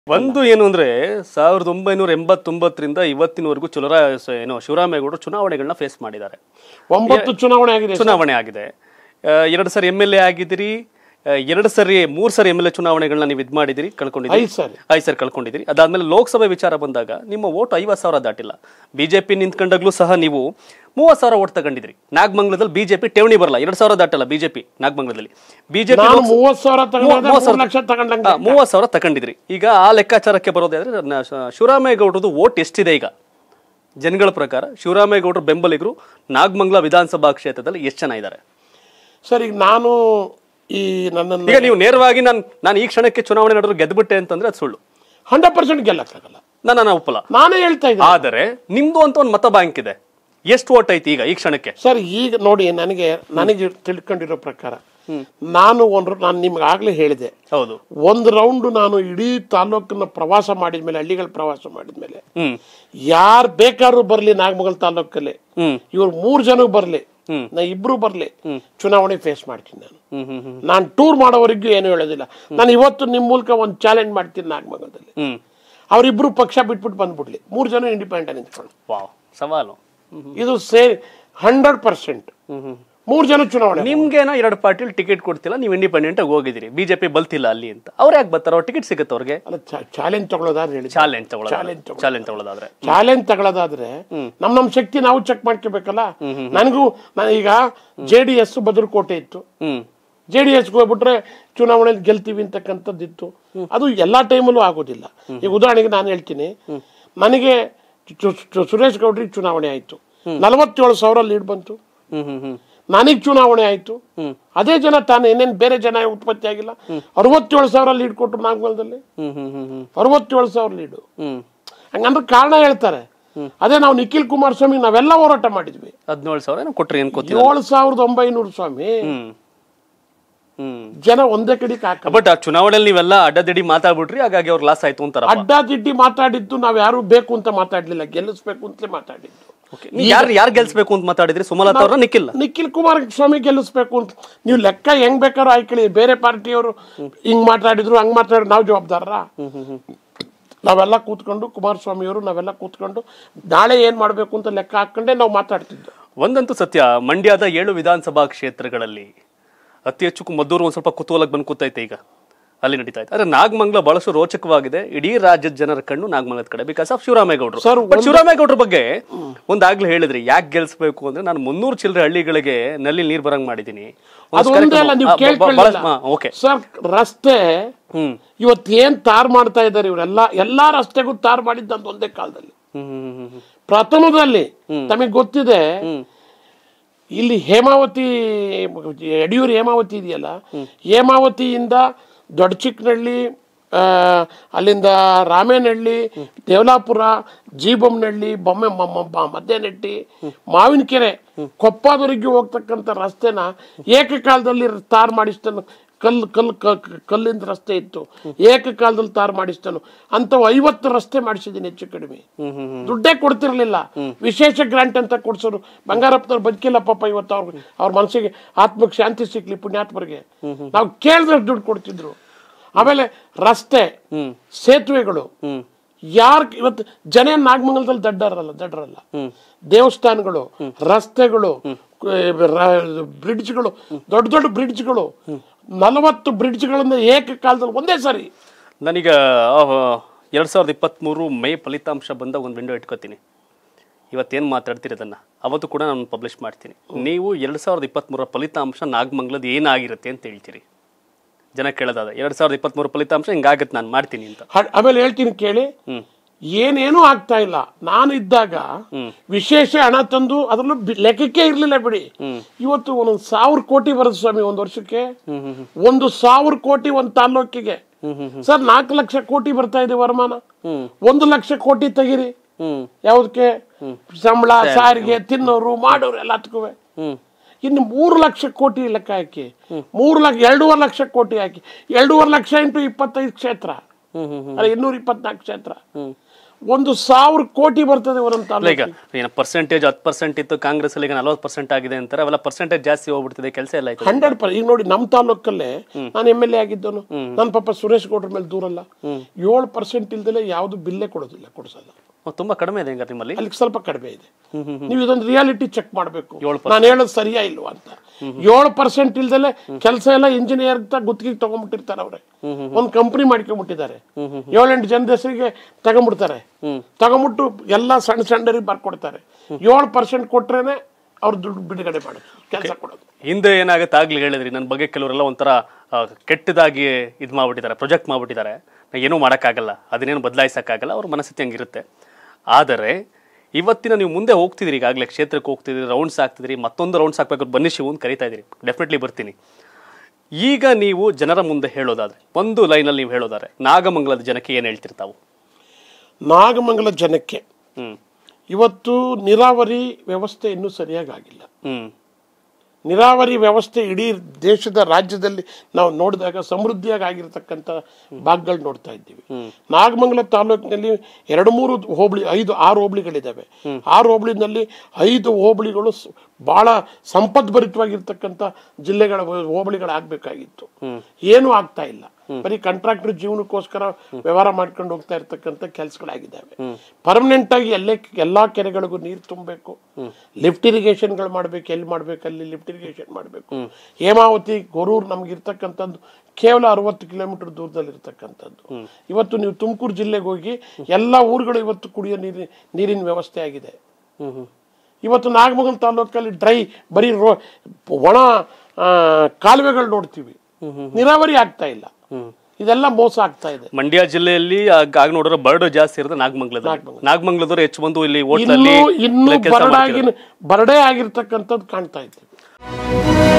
ಒಂದು ಏನು ಅಂದ್ರೆ 1989ರಿಂದ ಇವತ್ತಿನವರೆಗೂ ಶಿವರಾಮೇಗೌಡರು ಚುನಾವಣೆಗಳನ್ನ ಫೇಸ್ ಮಾಡಿದ್ದಾರೆ. 9 ಚುನಾವಣೆ ಆಗಿದೆ. 2 ಸರಿ MLA ಆಗಿದ್ದೀರಿ, 2 ಸರಿ 3 ಸರಿ MLA ಚುನಾವಣೆಗಳನ್ನ ನೀವು ಇದ್ ಮಾಡಿದಿರಿ, ಕಳ್ಕೊಂಡಿದ್ದೀರಿ. 5 ಸರಿ ಕಳ್ಕೊಂಡಿದ್ದೀರಿ. ಅದಾದ್ಮೇಲೆ ಲೋಕಸಭೆ ವಿಚಾರ ಬಂದಾಗ ನಿಮ್ಮ ವೋಟ್ 50,000 ದಾಟಿಲ್ಲ. ಬಿಜೆಪಿ ನಿಂತ್ಕೊಂಡಾಗ್ಲೂ ಸಹ ನೀವು 30,000 ವೋಟ್ ತಗೊಂಡಿದ್ರಿ. ನಾಗಮಂಗಲದಲ್ಲಿ ಬಿಜೆಪಿ ಠೇವಣಿ ಬರಲ್ಲ, 2,000 ದಾಟಲ್ಲ ಬಿಜೆಪಿ ನಾಗಮಂಗಲದಲ್ಲಿ. ಬಿಜೆಪಿ 30,000 ತಗೊಂಡಿದ್ರಿ. ಈಗ ಆ ಲೆಕ್ಕಾಚಾರಕ್ಕೆ ಬರೋದಾದ್ರೆ ಶಿವರಾಮೇಗೌಡರದು ವೋಟ್ ಎಷ್ಟಿದೆ ಈಗ ಜನಗಳ ಪ್ರಕಾರ? ಶಿವರಾಮೇಗೌಡರ ಬೆಂಬಲಿಗರು ನಾಗಮಂಗಲ ವಿಧಾನಸಭಾ ಕ್ಷೇತ್ರದಲ್ಲಿ ಎಷ್ಟು ಜನ ಇದ್ದಾರೆ ಸರ್? ಈಗ ನಾನು ಈಗ ನೀವು ನೇರವಾಗಿ ನಾನು ಈ ಕ್ಷಣಕ್ಕೆ ಚುನಾವಣೆ ನಡೆದ್ರು ಗೆದ್ದುಬಿಟ್ಟೆ ಅಂತಂದ್ರೆ ಅದು ಸುಳ್ಳು. 100% ಗೆಲ್ಲಕ್ಕಾಗಲ್ಲ, ನಾನು ಒಪ್ಪಲ್ಲ. ನಾನೇ ಹೇಳ್ತಾ ಇದ್ದೀನಿ. ಆದರೆ ನಿಮ್ದು ಅಂತ ಒಂದು ಮತ ಬ್ಯಾಂಕ್ ಇದೆ. ಎಷ್ಟು ವೋಟ್ ಐತಿ ಈಗ ಈ ಕ್ಷಣಕ್ಕೆ? ಸರ್ ಈಗ ನೋಡಿ, ನನಗೆ ತಿಳ್ಕೊಂಡಿರೋ ಪ್ರಕಾರ ನಾನು ನಿಮ್ಗೆ ಆಗ್ಲೇ ಹೇಳಿದೆ, ಹೌದು, ಒಂದು ರೌಂಡ್ ನಾನು ಇಡೀ ತಾಲೂಕನ್ನ ಪ್ರವಾಸ ಮಾಡಿದ್ಮೇಲೆ, ಹಳ್ಳಿಗಳ ಪ್ರವಾಸ ಮಾಡಿದ್ಮೇಲೆ, ಯಾರು ಬೇಕಾದ್ರೂ ಬರ್ಲಿ ನಾಗಮಂಗಲ ತಾಲೂಕಲ್ಲಿ, ಇವ್ರು 3 ಜನ ಬರ್ಲಿ, ನಾ 2 ಬರ್ಲಿ, ಚುನಾವಣೆ ಫೇಸ್ ಮಾಡ್ತೀನಿ. ನಾನು ಟೂರ್ ಮಾಡೋವರೆಗೂ ಏನು ಹೇಳೋದಿಲ್ಲ. ನಾನು ಇವತ್ತು ನಿಮ್ ಮೂಲಕ ಒಂದು ಚಾಲೆಂಜ್ ಮಾಡ್ತೀನಿ, ನಾಗಮಂಗಲದಲ್ಲಿ ಅವರಿಬ್ರು ಪಕ್ಷ ಬಿಟ್ಬಿಟ್ಟು ಬಂದ್ಬಿಡ್ಲಿ, 3 ಜನ ಇಂಡಿಪೆಂಡೆಂಟ್ ನಿಂತ್ಕೊಂಡು ಸವಾಲು. ಇದು 100%. 3 ಜನ ಚುನಾವಣೆ. ನಿಮ್ಗೇನೋ 2 ಪಾರ್ಟಿಲಿ ಟಿಕೆಟ್ ಕೊಡ್ತಿಲ್ಲ, ನೀವು ಇಂಡಿಪೆಂಡೆಂಟ್ ಆಗಿ ಹೋಗಿದ್ದೀರಿ, ಬಿಜೆಪಿ ಬಲ್ತಿಲ್ಲ ಅಲ್ಲಿ ಅಂತ. ಅವ್ರು ಯಾಕೆ ಬರ್ತಾರ? ಅವ್ರ ಟಿಕೆಟ್ ಸಿಗುತ್ತೆ ಅವ್ರಿಗೆ. ಚಾಲೆಂಜ್ ತಗೊಳ್ಳೋದಾದ್ರೆ ಹೇಳಿ, ಚಾಲೆಂಜ್ ತಗೊಳ್ಳೋದಾದ್ರೆ ನಮ್ ಶಕ್ತಿ ನಾವು ಚೆಕ್ ಮಾಡ್ಕೋಬೇಕಲ್ಲ. ನನಗೂ ಈಗ JDS ಭದ್ರಕೋಟೆ ಇತ್ತು, JDS ಹೋಗ್ಬಿಟ್ರೆ ಚುನಾವಣೆಯಲ್ಲಿ ಗೆಲ್ತೀವಿ ಅಂತಕ್ಕಂಥದ್ದಿತ್ತು. ಅದು ಎಲ್ಲಾ ಟೈಮಲ್ಲೂ ಆಗೋದಿಲ್ಲ. ಈಗ ಉದಾಹರಣೆಗೆ ನಾನು ಹೇಳ್ತೀನಿ, ನನಗೆ ಸುರೇಶ್ ಗೌಡ್ರಿಗೆ ಚುನಾವಣೆ ಆಯ್ತು, 47,000 ಲೀಡ್ ಬಂತು. ನನಗ್ ಚುನಾವಣೆ ಆಯ್ತು, ಅದೇ ಜನ ತಾನು ಏನೇನ್ ಬೇರೆ ಜನ ಉತ್ಪತ್ತಿ ಆಗಿಲ್ಲ. 67,000 ಲೀಡ್ ಕೊಟ್ಟರು ನಾಗಮಂಗಲದಲ್ಲಿ, 67,000 ಲೀಡು. ಹಂಗಂದ್ರೆ ಕಾರಣ ಹೇಳ್ತಾರೆ. ಅದೇ ನಾವು ನಿಖಿಲ್ ಕುಮಾರಸ್ವಾಮಿ ನಾವೆಲ್ಲ ಹೋರಾಟ ಮಾಡಿದ್ವಿ. 17,000 ಕೊಟ್ರಿ, 7,900 ಸ್ವಾಮಿ ಜನ ಒಂದೇ ಕಡೆಗೆ ಹಾಕ. ಬಟ್ ಆ ಚುನಾವಣೆಯಲ್ಲಿ ನೀವೆಲ್ಲ ಅಡ್ಡದಿಡ್ಡಿ ಮಾತಾಡ್ಬಿಟ್ರಿ, ಹಾಗಾಗಿ ಅವ್ರು ಲಾಸ್ ಆಯ್ತು ಅಂತ. ಅಡ್ಡದಿಡ್ಡಿ ಮಾತಾಡಿದ್ದು ನಾವ್ ಯಾರು ಬೇಕು ಅಂತ ಮಾತಾಡ್ಲಿಲ್ಲ, ಗೆಲ್ಲಿಸ್ಬೇಕು ಅಂತಲೇ ಮಾತಾಡಿದ್ದು. ಯಾರು ಗೆಲ್ಸ್ಬೇಕು ಅಂತ ಮಾತಾಡಿದ್ರಿ? ಸುಮಲತಾ ಅವ್ರ? ನಿಖಿಲ್ ಕುಮಾರಸ್ವಾಮಿ ಗೆಲ್ಲಿಸ್ಬೇಕು ಅಂತ. ನೀವು ಲೆಕ್ಕ ಹೆಂಗ್ ಬೇಕಾದ್ರೂ ಆಯ್ಕೊಳ್ಳಿ. ಬೇರೆ ಪಾರ್ಟಿಯವರು ಹಿಂಗ್ ಮಾತಾಡಿದ್ರು ಹಂಗ್ ಮಾತಾಡಿದ್ರು ನಾವು ಜವಾಬ್ದಾರ? ನಾವೆಲ್ಲ ಕೂತ್ಕೊಂಡು, ಕುಮಾರಸ್ವಾಮಿ ಅವರು ನಾವೆಲ್ಲ ಕೂತ್ಕೊಂಡು ನಾಳೆ ಏನ್ ಮಾಡ್ಬೇಕು ಅಂತ ಲೆಕ್ಕ ಹಾಕೊಂಡೆ ನಾವು ಮಾತಾಡ್ತಿದ್ವಿ. ಒಂದಂತೂ ಸತ್ಯ, ಮಂಡ್ಯದ 7 ವಿಧಾನಸಭಾ ಕ್ಷೇತ್ರಗಳಲ್ಲಿ ಅತಿ ಹೆಚ್ಚು ಮದ್ದೂರು ಒಂದ್ ಸ್ವಲ್ಪ ಕುತೂಹಲಕ್ಕೆ ಬಂದು ಕೂತೈತೆ, ಈಗ ಅಲ್ಲಿ ನಡೀತಾ ಇದೆ. ಆದ್ರೆ ನಾಗಮಂಗಲ ಬಹಳಷ್ಟು ರೋಚಕವಾಗಿದೆ. ಇಡೀ ರಾಜ್ಯದ ಜನರ ಕಣ್ಣು ನಾಗಮಂಗಲದ ಕಡೆ, ಬಿಕಾಸ್ ಆಫ್ ಶಿವರಾಮೇಗೌಡರು. ಶಿವರಾಮೇಗೌಡರ ಬಗ್ಗೆ ಒಂದಾಗ್ಲೇ ಹೇಳಿದ್ರಿ, ಯಾಕೆ ಗೆಲ್ಸ್ಬೇಕು ಅಂದ್ರೆ ನಾನು 300 ಚಿಲ್ಲರೆ ಹಳ್ಳಿಗಳಿಗೆ ನಲ್ಲಿ ನೀರ್ ಬರಂಗ್ ಮಾಡಿದೀನಿ. ಸರ್ ರಸ್ತೆ ಇವತ್ತು ಏನ್ ತಾರ್ ಮಾಡ್ತಾ ಇದ್ದಾರೆ ಇವರೆಲ್ಲ, ಎಲ್ಲಾ ರಸ್ತೆಗೂ ತಾರ್ ಮಾಡಿದ್ದಂತ ಒಂದೇ ಕಾಲದಲ್ಲಿ. ಪ್ರಥಮದಲ್ಲಿ ತಮಗೆ ಗೊತ್ತಿದೆ, ಇಲ್ಲಿ ಹೇಮಾವತಿ, ಯಡಿಯೂರು ಹೇಮಾವತಿ ಇದೆಯಲ್ಲ, ಹೇಮಾವತಿಯಿಂದ ದೊಡ್ಡ ಚಿಕ್ಕನಹಳ್ಳಿ, ಅಲ್ಲಿಂದ ರಾಮೇನಹಳ್ಳಿ, ದೇವಲಾಪುರ, ಜೀಬಮ್ಮನಹಳ್ಳಿ, ಮಧ್ಯನೆಟ್ಟಿ, ಮಾವಿನಕೆರೆ, ಕೊಪ್ಪದವರೆಗೆ ಹೋಗ್ತಕ್ಕಂಥ ರಸ್ತೆನ ಏಕಕಾಲದಲ್ಲಿ ತಾರ್ ಮಾಡಿಸ್ತಾನು. ಕಲ್ಲಿಂದ ರಸ್ತೆ ಇತ್ತು, ಏಕಕಾಲದಲ್ಲಿ ತಾರ್ ಮಾಡಿಸ್ತಾನು. ಅಂತವ್ 50 ರಸ್ತೆ ಮಾಡಿಸಿದೀನಿ, ಹೆಚ್ಚು ಕಡಿಮೆ. ದುಡ್ಡೇ ಕೊಡ್ತಿರ್ಲಿಲ್ಲ, ವಿಶೇಷ ಗ್ರಾಂಟ್ ಅಂತ ಕೊಡ್ಸೋರು. ಬಂಗಾರಪ್ಪನವ್ರು ಬದುಕಿಲ್ಲ ಪಾಪ, ಇವತ್ತು ಅವ್ರ ಮನಸ್ಸಿಗೆ ಆತ್ಮಕ್ಕೆ ಶಾಂತಿ ಸಿಕ್ಲಿ, ಪುಣ್ಯಾತ್ಮರಿಗೆ. ನಾವು ಕೇಳಿದ್ರೆ ದುಡ್ಡು ಕೊಡ್ತಿದ್ರು. ಆಮೇಲೆ ರಸ್ತೆ, ಸೇತುವೆಗಳು, ಇವತ್ತು ಜನ ನಾಗಮಂಗಲದಲ್ಲಿ ದಡ್ಡರಲ್ಲ. ದೇವಸ್ಥಾನಗಳು, ರಸ್ತೆಗಳು, ಬ್ರಿಡ್ಜ್ಗಳು, ದೊಡ್ಡ ದೊಡ್ಡ ಬ್ರಿಡ್ಜ್ಗಳು, 40 ಬ್ರಿಡ್ಜ್ಗಳನ್ನ ಏಕಕಾಲದಲ್ಲಿ ಒಂದೇ ಸಾರಿ. ನಾನೀಗ 2023 ಮೇ ಫಲಿತಾಂಶ ಬಂದ ಒಂದು ವಿಂಡೋ ಇಟ್ಕೋತೀನಿ. ಇವತ್ತೇನು ಮಾತಾಡ್ತೀರಿ ಅದನ್ನ ಅವತ್ತು ಕೂಡ ನಾನು ಪಬ್ಲಿಷ್ ಮಾಡ್ತೀನಿ. ನೀವು 2023 ಫಲಿತಾಂಶ ನಾಗಮಂಗಲದ ಏನಾಗಿರುತ್ತೆ ಅಂತ ಹೇಳ್ತೀರಿ? ಜನ ಕೇಳೋದಾದ 2023 ಫಲಿತಾಂಶ ಹಿಂಗಾಗತ್ತೆ, ನಾನು ಮಾಡ್ತೀನಿ ಅಂತ. ಆಮೇಲೆ ಹೇಳ್ತೀನಿ ಕೇಳಿ. ಏನೇನೂ ಆಗ್ತಾ ಇಲ್ಲ. ನಾನು ಇದ್ದಾಗ ವಿಶೇಷ ಹಣ ತಂದು ಅದ್ರಲ್ಲೂ ಲೆಕ್ಕಕ್ಕೆ ಇರ್ಲಿಲ್ಲ ಬಿಡಿ. ಇವತ್ತು 1,000 ಕೋಟಿ ಬರುತ್ತೆ ಸ್ವಾಮಿ ಒಂದ್ ವರ್ಷಕ್ಕೆ. 1,000 ಕೋಟಿ ಒಂದ್ ತಾಲೂಕಿಗೆ. ಸರ್ 4 ಲಕ್ಷ ಕೋಟಿ ಬರ್ತಾ ಇದೆ ವರಮಾನ. 1 ಲಕ್ಷ ಕೋಟಿ ತೆಗಿರಿ, ಯಾವ್ದಕ್ಕೆ? ಸಂಬಳ, ಸಾರಿಗೆ, ತಿನ್ನೋರು, ಮಾಡೋರು ಎಲ್ಲದಕ್ಕೂ. ಇನ್ನು 3 ಲಕ್ಷ ಕೋಟಿ ಲೆಕ್ಕ ಹಾಕಿ, 2.5 ಲಕ್ಷ ಕೋಟಿ ಹಾಕಿ, 2.5 ಲಕ್ಷ ಇಂಟು 25 ಕ್ಷೇತ್ರ. ಅಲ್ಲ 224 ಕ್ಷೇತ್ರ 1,000 ಕೋಟಿ ಬರ್ತದೆ ಒಂದೊಂದು ಈಗ ಏನು ಪರ್ಸೆಂಟೇಜ್ 10% ಇತ್ತು ಕಾಂಗ್ರೆಸ್ ಅಲ್ಲಿ ಈಗ 40% ಆಗಿದೆ ಅಂತಾರೆ. ಅವೆಲ್ಲ ಪರ್ಸೆಂಟೇಜ್ ಜಾಸ್ತಿ ಹೋಗ್ಬಿಡ್ತಿದೆ, ಕೆಲಸ ಎಲ್ಲ ಆಯ್ತು. 100%. ಈಗ ನೋಡಿ ನಮ್ಮ ತಾಲೂಕಲ್ಲೇ ನಾನು MLA ಆಗಿದ್ದವನು, ನನ್ನ ಪಾಪ ಸುರೇಶ್ ಗೌಡ್ರ ಮೇಲೆ ದೂರಲ್ಲ. 7% ಇಲ್ದಲೆ ಯಾವ್ದು ಬಿಲ್ಲೇ ಕೊಡೋದಿಲ್ಲ, ಕೊಡ್ಸಲ್ಲ. ತುಂಬಾ ಕಡಿಮೆ ಇದೆ ಹಂಗಾರೆ ನಿಮ್ಮಲ್ಲಿ. ಅಲ್ಲಿ ಸ್ವಲ್ಪ ಕಡಿಮೆ ಇದೆ. ನೀವು ಇದೊಂದು ರಿಯಾಲಿಟಿ ಚೆಕ್ ಮಾಡಬೇಕು, ನಾನು ಹೇಳೋದು ಸರಿಯಾ ಇಲ್ವಾ ಅಂತ. 7% ಇಲ್ದಲೆ ಕೆಲಸ ಎಲ್ಲ ಇಂಜಿನಿಯರ್ ಅಂತ ಗುತ್ತಿಗೆ ತಗೊಂಡ್ಬಿಟ್ಟಿರ್ತಾರೆ. ಅವ್ರೆ ಒಂದು ಕಂಪನಿ ಮಾಡ್ಕೊಂಡ್ಬಿಟ್ಟಿದ್ದಾರೆ. 7-8 ಜನದ ಹೆಸರಿಗೆ ತಗೊಂಡ್ಬಿಡ್ತಾರೆ. ತಗೊಂಡ್ಬಿಟ್ಟು ಎಲ್ಲ ಸಣ್ಣ ಸಣ್ಣರಿಗೆ ಬರ್ಕೊಡ್ತಾರೆ. 7% ಕೊಟ್ರೇನೆ ಅವ್ರ ದುಡ್ಡು ಬಿಡುಗಡೆ ಮಾಡೋದು, ಕೆಲಸ ಕೊಡೋದು. ಹಿಂದೆ ಏನಾಗುತ್ತೆ ಆಗ್ಲಿ ಹೇಳಿದ್ರಿ, ನನ್ನ ಬಗ್ಗೆ ಕೆಲವರೆಲ್ಲ ಒಂಥರ ಕೆಟ್ಟದಾಗಿ ಇದು ಮಾಡ್ಬಿಟ್ಟಿದ್ದಾರೆ, ಪ್ರೊಜೆಕ್ಟ್ ಮಾಡ್ಬಿಟ್ಟಿದ್ದಾರೆ. ಏನೂ ಮಾಡೋಕ್ಕಾಗಲ್ಲ, ಅದನ್ನೇನು ಬದಲಾಯಿಸೋಕ್ಕಾಗಲ್ಲ, ಅವ್ರ ಮನಸ್ಥಿತಿ ಹಂಗಿರುತ್ತೆ. ಆದರೆ ಇವತ್ತಿನ ನೀವು ಮುಂದೆ ಹೋಗ್ತಿದ್ರಿ, ಈಗಾಗಲೇ ಕ್ಷೇತ್ರಕ್ಕೆ ಹೋಗ್ತಿದ್ರಿ, ರೌಂಡ್ಸ್ ಆಗ್ತಿದ್ರಿ, ಮತ್ತೊಂದು ರೌಂಡ್ಸ್ ಹಾಕ್ಬೇಕು, ಬನ್ನಿ ಶಿವು ಅಂತ ಕರಿತಾ ಇದ್ರಿ. ಡೆಫಿನೆಟ್ಲಿ ಬರ್ತೀನಿ. ಈಗ ನೀವು ಜನರ ಮುಂದೆ ಹೇಳೋದಾದ್ರೆ, ಒಂದು ಲೈನಲ್ಲಿ ನೀವು ಹೇಳೋದಾದ್ರೆ ನಾಗಮಂಗಲದ ಜನಕ್ಕೆ ಏನು ಹೇಳ್ತಿರ್ತಾವು? ನಾಗಮಂಗಲ ಜನಕ್ಕೆ ಇವತ್ತು ನೀರಾವರಿ ವ್ಯವಸ್ಥೆ ಇನ್ನೂ ಸರಿಯಾಗಿ ಆಗಿಲ್ಲ. ನೀರಾವರಿ ವ್ಯವಸ್ಥೆ ಇಡೀ ದೇಶದ ರಾಜ್ಯದಲ್ಲಿ ನಾವು ನೋಡಿದಾಗ ಸಮೃದ್ಧಿಯಾಗಿ ಆಗಿರ್ತಕ್ಕಂಥ ಭಾಗಗಳು ನೋಡ್ತಾ ಇದ್ದೀವಿ. ನಾಗಮಂಗಲ ತಾಲೂಕಿನಲ್ಲಿ 2-3 ಹೋಬಳಿ 5-6 ಹೋಬಳಿಗಳಿದ್ದಾವೆ. 6 ಹೋಬಳಿನಲ್ಲಿ 5 ಹೋಬಳಿಗಳು ಬಹಳ ಸಂಪದ್ಭರಿತವಾಗಿರ್ತಕ್ಕಂಥ ಜಿಲ್ಲೆಗಳ ಹೋಬಳಿಗಳಾಗಬೇಕಾಗಿತ್ತು. ಏನೂ ಆಗ್ತಾ ಇಲ್ಲ. ಬರೀ ಕಾಂಟ್ರಾಕ್ಟರ್ ಜೀವನಕ್ಕೋಸ್ಕರ ವ್ಯವಹಾರ ಮಾಡ್ಕೊಂಡು ಹೋಗ್ತಾ ಇರ್ತಕ್ಕಂಥ ಕೆಲಸಗಳಾಗಿದ್ದಾವೆ. ಪರ್ಮನೆಂಟ್ ಆಗಿ ಎಲ್ಲಾ ಕೆರೆಗಳಿಗೂ ನೀರು ತುಂಬಬೇಕು, ಲಿಫ್ಟ್ ಇರಿಗೇಷನ್ಗಳು ಮಾಡ್ಬೇಕು, ಎಲ್ಲಿ ಮಾಡ್ಬೇಕು ಅಲ್ಲಿ ಲಿಫ್ಟ್ ಇರಿಗೇಷನ್ ಮಾಡಬೇಕು. ಹೇಮಾವತಿ ಗೊರೂರು ನಮ್ಗಿರ್ತಕ್ಕಂಥದ್ದು ಕೇವಲ 60 ಕಿಲೋಮೀಟರ್ ದೂರದಲ್ಲಿ ಇರ್ತಕ್ಕಂಥದ್ದು. ಇವತ್ತು ನೀವು ತುಮಕೂರು ಜಿಲ್ಲೆಗೆ ಹೋಗಿ ಎಲ್ಲಾ ಊರುಗಳು ಇವತ್ತು ಕುಡಿಯೋ ನೀರಿನ ವ್ಯವಸ್ಥೆ ಆಗಿದೆ. ಇವತ್ತು ನಾಗಮಂಗಲ ತಾಲೂಕಲ್ಲಿ ಡ್ರೈ ಬರೀ ಒಣ ಕಾಲುವೆಗಳು ನೋಡ್ತೀವಿ, ನೀರಾವರಿ ಆಗ್ತಾ ಇಲ್ಲ. ಇದೆಲ್ಲ ಮೋಸ ಆಗ್ತಾ ಇದೆ. ಮಂಡ್ಯ ಜಿಲ್ಲೆಯಲ್ಲಿ ಆಗ ನೋಡಿದ್ರೆ ಬರ್ಡ್ ಜಾಸ್ತಿ ಇರುತ್ತೆ. ನಾಗಮಂಗಲದವರು ಹೆಚ್ಚು ಬಂದು ಇಲ್ಲಿ ಇನ್ನೂ ಬರಡೇ ಆಗಿರ್ತಕ್ಕಂಥದ್ದು ಕಾಣ್ತಾ ಇದ್ದೀವಿ.